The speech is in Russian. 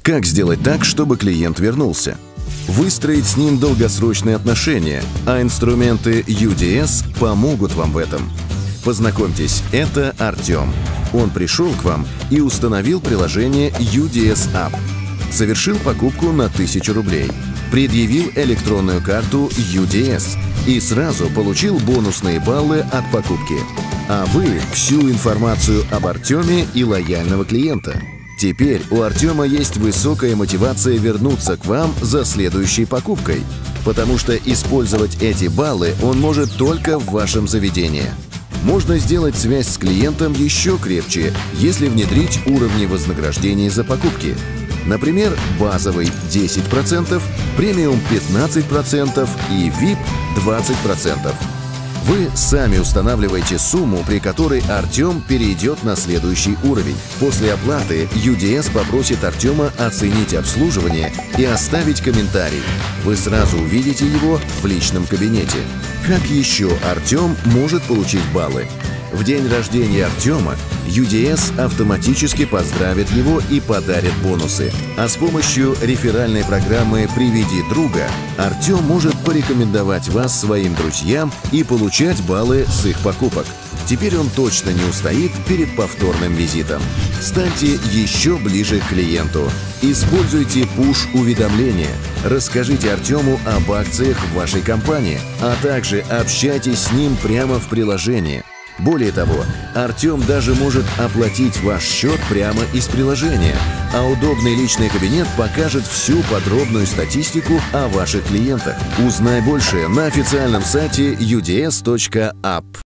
Как сделать так, чтобы клиент вернулся? Выстроить с ним долгосрочные отношения, а инструменты UDS помогут вам в этом. Познакомьтесь, это Артем. Он пришел к вам и установил приложение UDS App. Совершил покупку на 1000 рублей. Предъявил электронную карту UDS и сразу получил бонусные баллы от покупки. А вы всю информацию об Артеме и лояльного клиента. Теперь у Артема есть высокая мотивация вернуться к вам за следующей покупкой, потому что использовать эти баллы он может только в вашем заведении. Можно сделать связь с клиентом еще крепче, если внедрить уровни вознаграждений за покупки. Например, базовый 10%, премиум 15% и VIP 20%. Вы сами устанавливаете сумму, при которой Артем перейдет на следующий уровень. После оплаты UDS попросит Артема оценить обслуживание и оставить комментарий. Вы сразу увидите его в личном кабинете. Как еще Артем может получить баллы? В день рождения Артема UDS автоматически поздравит его и подарит бонусы. А с помощью реферальной программы «Приведи друга» Артем может порекомендовать вас своим друзьям и получать баллы с их покупок. Теперь он точно не устоит перед повторным визитом. Станьте еще ближе к клиенту. Используйте пуш-уведомления. Расскажите Артему об акциях в вашей компании, а также общайтесь с ним прямо в приложении. Более того, Артем даже может оплатить ваш счет прямо из приложения, а удобный личный кабинет покажет всю подробную статистику о ваших клиентах. Узнай больше на официальном сайте uds.app.